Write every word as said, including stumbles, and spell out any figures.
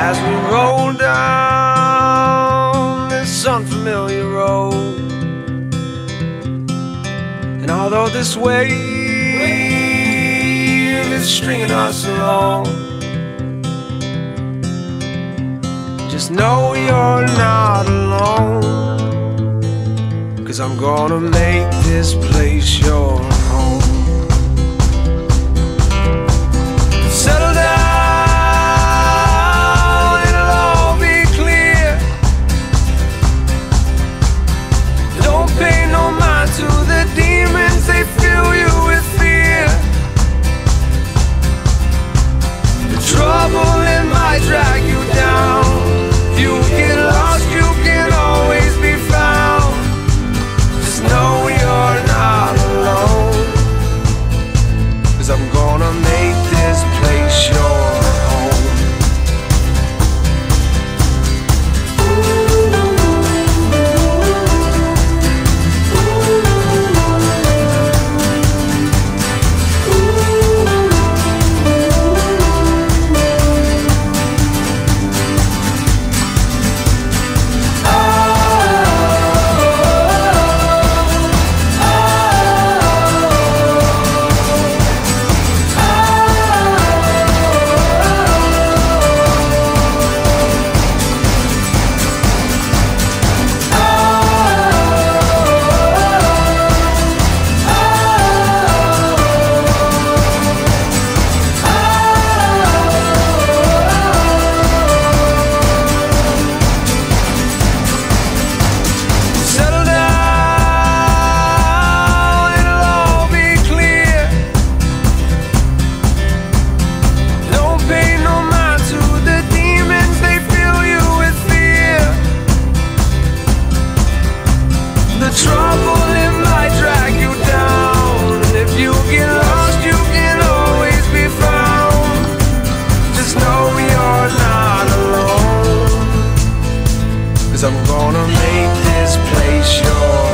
as we roll down this unfamiliar road. And although this wave is stringing us along, just know you're not alone, 'cause I'm gonna make this place your home. Settle down, it'll all be clear. Don't pay no mind to the demons, they fill you with fear. The trouble, it might drag you down. You get lost, you can always be found. Just know you're not alone, 'cause I'm gonna make this place your home. The trouble, it might drag you down. If you get lost, you can always be found. Just know you're not alone, 'cause I'm gonna make this place yours.